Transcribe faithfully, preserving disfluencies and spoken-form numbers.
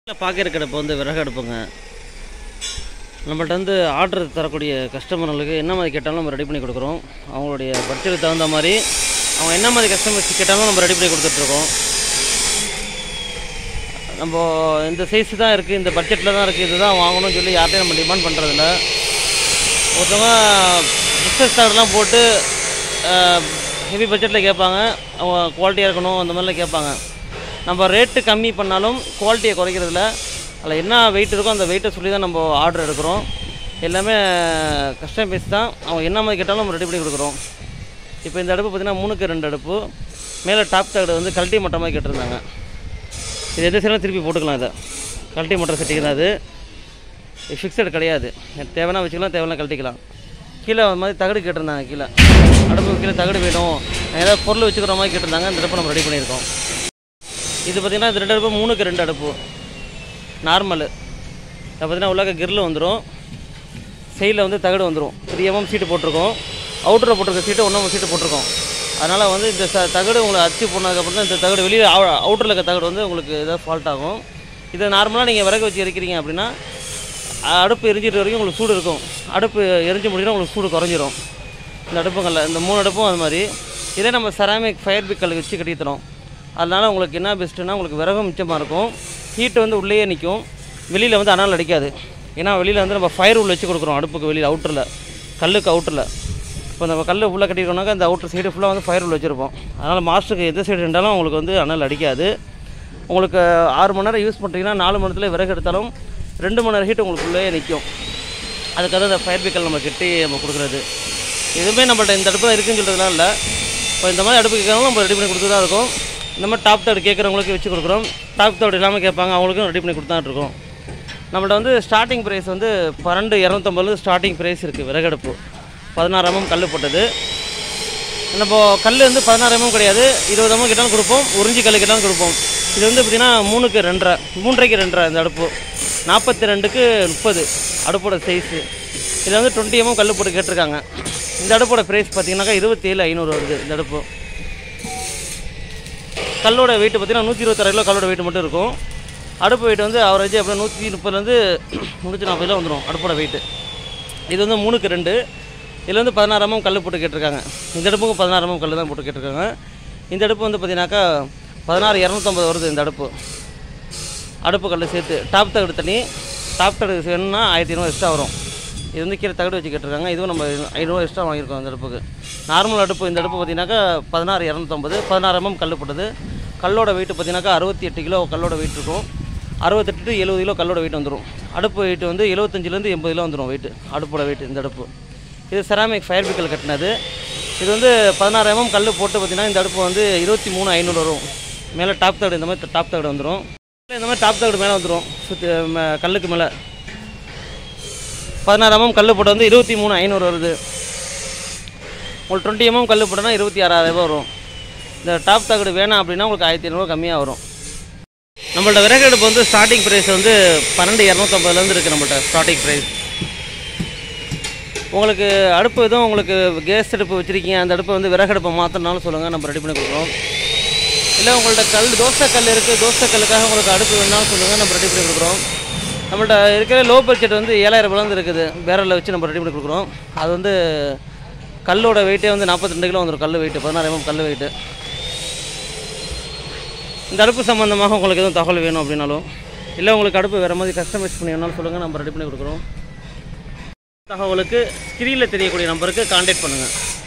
பாக்கிற அடுப்பு வந்து விறகு அடுப்புங்க. நம்மள்ட்ட வந்து ஆர்டர் தரக்கூடிய கஸ்டமர்களுக்கு என்ன மாதிரி கேட்டாலும் நம்ம ரெடி பண்ணி கொடுக்குறோம். அவங்களுடைய பட்ஜெட்டுக்கு தகுந்த மாதிரி அவங்க என்ன மாதிரி கஸ்டமர்ஸ் கேட்டாலும் நம்ம ரெடி பண்ணி கொடுத்துட்ருக்கோம். நம்ம இந்த சைஸு தான் இருக்குது, இந்த பட்ஜெட்டில் தான் இருக்குது, இது தான் வாங்கணும்னு சொல்லி யார்ட்டையும் நம்ம டிமாண்ட் பண்ணுறதில்ல. ஒருத்தவங்க பிஸ்னஸ் கார்டெலாம் போட்டு ஹெவி பட்ஜெட்டில் கேட்பாங்க, அவங்க குவாலிட்டியாக இருக்கணும் அந்த மாதிரிலாம் கேட்பாங்க. நம்ம ரேட்டு கம்மி பண்ணாலும் குவாலிட்டியை குறைக்கிறதில்ல. அதில் என்ன வெயிட் இருக்கோ அந்த வெயிட்டை சொல்லி தான் நம்ம ஆர்டர் எடுக்கிறோம். எல்லாமே கஸ்டமைஸ் தான், அவங்க என்ன மாதிரி கேட்டாலும் நம்ம ரெடி பண்ணி கொடுக்குறோம். இப்போ இந்த அடுப்பு பார்த்திங்கன்னா மூணுக்கு ரெண்டு அடுப்பு, மேலே டாப் தகடு வந்து கழட்டி மட்ட மாதிரி கேட்டிருந்தாங்க. இது எந்த சைடெலாம் திருப்பி போட்டுக்கலாம். இதை கழட்டி மட்டை செட்டிங் தான், அது ஃபிக்ஸடு கிடையாது. தேவைன்னா வச்சுக்கலாம், தேவைன்னா கழட்டிக்கலாம். கீழே அந்த மாதிரி தகடு கேட்டிருந்தாங்க, கீழே அடுப்பு கீழே தகடு வேணும், ஏதாவது பொருள் வச்சுக்கிற மாதிரி கேட்டிருந்தாங்க. இந்த அடுப்பு நம்ம ரெடி பண்ணியிருக்கோம். இது பார்த்திங்கன்னா இந்த ரெண்டு அடுப்பு மூணுக்கு ரெண்டு அடுப்பு நார்மலு. அது பார்த்திங்கன்னா உள்ளாக்க கிரில் வந்துடும், சைடில் வந்து தகடு வந்துடும். த்ரீ எம்எம் சீட்டு போட்டிருக்கோம், அவுட்டரில் போட்டிருக்க சீட்டு ஒன்றும் சீட்டு போட்டிருக்கோம். அதனால் வந்து இந்த ச தகடு உங்களுக்கு அச்சு போனதுக்கப்புறம் தான் இந்த தகடு வெளியே அவுட்டரில் இருக்க தகடு வந்து உங்களுக்கு ஏதாவது ஃபால்ட் ஆகும். இதை நார்மலாக நீங்கள் விறகு வச்சு எரிக்கிறீங்க அப்படின்னா அடுப்பு எரிஞ்சிட்டு வரைக்கும் உங்களுக்கு சூடு இருக்கும். அடுப்பு எரிஞ்சு முடிஞ்சிடும், உங்களுக்கு சூடு குறைஞ்சிரும். இந்த அடுப்புங்களில் இந்த மூணு அடுப்பும் அது மாதிரி. இதே நம்ம செராமிக் ஃபயர் பிக்கல் வச்சு கட்டித்தரோம். அதனால் உங்களுக்கு என்ன பெஸ்ட்டுன்னா உங்களுக்கு விறகும் மிச்சமாக இருக்கும், ஹீட்டு வந்து உள்ளேயே நிற்கும், வெளியில் வந்து அனல் அடிக்காது. ஏன்னா வெளியில் வந்து நம்ம ஃபயர் உள்ள வச்சு கொடுக்குறோம் அடுப்புக்கு வெளியில் அவுட்டரில், கல்லுக்கு அவுட்டரில். இப்போ நம்ம கல் ஃபுல்லாக கட்டிட்டோம்னாக்கா அந்த அவுட்டர் சைடு ஃபுல்லாக வந்து ஃபயர் உள்ள வச்சுருப்போம். அதனால் மாஸ்டருக்கு எந்த சைடு இருந்தாலும் உங்களுக்கு வந்து அனல் அடிக்காது. உங்களுக்கு ஆறு மணி நேரம் யூஸ் பண்ணுறீங்கன்னா நாலு மணி நேரத்தில் விறகு எடுத்தாலும் ரெண்டு மணி நேரம் ஹீட் உங்களுக்குள்ளேயே நிற்கும். அதுக்காக இந்த ஃபயர் பிக்கல் நம்ம கட்டி நம்ம கொடுக்குறது. எதுவுமே நம்மள்ட்ட இந்த அடுப்பு தான் இருக்குதுன்னு சொல்கிறதுலாம் இல்லை. இப்போ இந்த மாதிரி அடுப்பு கேட்குறவங்களும் நம்ம ரெடி பண்ணி கொடுத்து தான் இருக்கும். இந்த மாதிரி டாப் தோடு கேட்குறவங்களுக்கு வச்சு கொடுக்குறோம். டாப் தோடு இல்லாமல் கேட்பாங்க, அவங்களுக்கும் ரெடி பண்ணி கொடுத்தாட்டு இருக்கோம். நம்மள்ட்ட வந்து ஸ்டார்டிங் ப்ரைஸ் வந்து பன்னெண்டு இரநூத்தம்பது ஸ்டார்டிங் ப்ரைஸ் இருக்குது. விறகடுப்பு பதினாறு எம்எம் கல் போட்டது. நம்ம கல் வந்து பதினாறு எம்எம் கிடையாது, இருபது எம்எம் கிட்டாலும் கொடுப்போம், உறிஞ்சி கல் கிட்டாலும் கொடுப்போம். இது வந்து பார்த்திங்கன்னா மூணுக்கு ரெண்டரை மூன்றரைக்கு ரெண்டரை இந்த அடுப்பு நாற்பத்தி ரெண்டுக்கு முப்பது அடுப்போட சைஸு. இதில் வந்து டுவெண்ட்டி எம்எம் கல் போட்டு கேட்டிருக்காங்க. இந்த அடுப்போட ப்ரைஸ் பார்த்திங்கனாக்கா இருபத்தி ஏழு ஐநூறு வருது. இந்த அடுப்பு கல்லோட வெயிட்டு பார்த்திங்கன்னா நூற்றி இருபத்தாறு கிலோ கல்லோட வெயிட் மட்டும் இருக்கும். அடுப்பு வெயிட் வந்து அவரேஜ் அப்படியே நூற்றி முப்பதுலேருந்து நூற்றி நாற்பது கிலோ வந்துடும் அடுப்போட வெயிட்டு. இது வந்து மூணுக்கு ரெண்டு. இதில் வந்து பதினாறு எம்எம் கல் போட்டு கேட்டிருக்காங்க. இந்த அடுப்புக்கும் பதினாறு எம்எம் கல் தான் போட்டு கேட்டிருக்காங்க. இந்த அடுப்பு வந்து பார்த்திங்கனாக்கா பதினாறு இரநூத்தம்பது வருது. இந்த அடுப்பு அடுப்பு கல் சேர்த்து டாப் தகடு தண்ணி டாப் தகடு வேணும்னா ஆயிரத்தி ஐநூறு எக்ஸ்ட்ரா வரும். இது வந்து கீழே தகடு வச்சு கேட்டிருக்காங்க. இதுவும் நம்ம ஐநூறு எக்ஸ்ட்ரா வாங்கியிருக்கோம் இந்த அடுப்புக்கு. நார்மல் அடுப்பு இந்த அடுப்பு பார்த்திங்கனாக்கா பதினாறு இரநூத்தம்பது பதினாறு எம்எம் கல் போட்டது. கல்லோட வெயிட்டு பார்த்திங்கனாக்கா அறுபத்தி எட்டு கிலோ கல்லோட வெயிட் இருக்கும். அறுபத்தெட்டு டு எழுபது கிலோ கல்லோட வெயிட் வந்துடும். அடுப்பு வெயிட் வந்து எழுபத்தஞ்சிலேருந்து எண்பது கிலோ வந்துடும் வெயிட் அடுப்போட வெயிட். இந்த அடுப்பு இது செராமிக் ஃபயர் பிக்கல் கட்டினது. இது வந்து பதினாறு எம்எம் கல் போட்டு பார்த்திங்கன்னா இந்த அடுப்பு வந்து இருபத்தி மூணு ஐநூறு வரும். மேலே டாப் தகடு இந்த மாதிரி டாப் தகடு வந்துடும். இந்த மாதிரி டாப் தகடு மேலே வந்துடும். சுற்றி கல்லுக்கு மேலே பதினாறு எம்எம் கல் போட்டு வந்து இருபத்தி மூணு ஐநூறு வருது. உங்களுக்கு டுவெண்ட்டி எம்எம் கல் போட்டோன்னா இருபத்தி ஆறாயிரரூபா வரும். இந்த டாப் தகடு வேணாம் அப்படின்னா உங்களுக்கு ஆயிரத்தி ஐநூறுவா கம்மியாக வரும். நம்மள்ட்ட விறகு அடுப்பு வந்து ஸ்டார்டிங் ப்ரைஸ் வந்து பன்னெண்டு இரநூத்தம்பதுலேருந்து இருக்குது நம்மள்ட்ட ஸ்டார்டிங் ப்ரைஸ். உங்களுக்கு அடுப்பு எதுவும் உங்களுக்கு கேஸ் அடுப்பு வச்சுருக்கீங்க, அந்த அடுப்பை வந்து விறகு அடுப்பை மாற்றினாலும் சொல்லுங்கள், நம்ம ரெடி பண்ணி கொடுக்குறோம். இல்லை உங்கள்கிட்ட கல் தோசை கல் இருக்குது, தோசை கல்லுக்காக உங்களுக்கு அடுப்பு வேணாலும் சொல்லுங்கள், நம்ம ரெடி பண்ணி கொடுக்குறோம். நம்மள்ட்ட இருக்கிற லோ பட்ஜெட் வந்து ஏழாயிரம் ரூபாயிலேருந்து இருக்குது. பேரலில் வச்சு நம்ம ரெடி பண்ணி கொடுக்குறோம். அது வந்து கல்லோட வெயிட்டே வந்து நாற்பத்தி ரெண்டு கிலோ வந்துடும். கல் வெயிட்டு பதினாறு எம்எம் கல் வெயிட்டு. இந்த அடுப்பு சம்மந்தமாக உங்களுக்கு எதுவும் தகவல் வேணும் அப்படின்னாலும், இல்லை உங்களுக்கு அடுப்பு வேறு மாதிரி கஸ்டமைஸ் பண்ணி வேணாலும் சொல்லுங்கள், நம்ம ரெடி பண்ணி கொடுக்குறோம். தகவலுக்கு ஸ்க்ரீனில் தெரியக்கூடிய நம்பருக்கு கான்டாக்ட் பண்ணுங்கள்.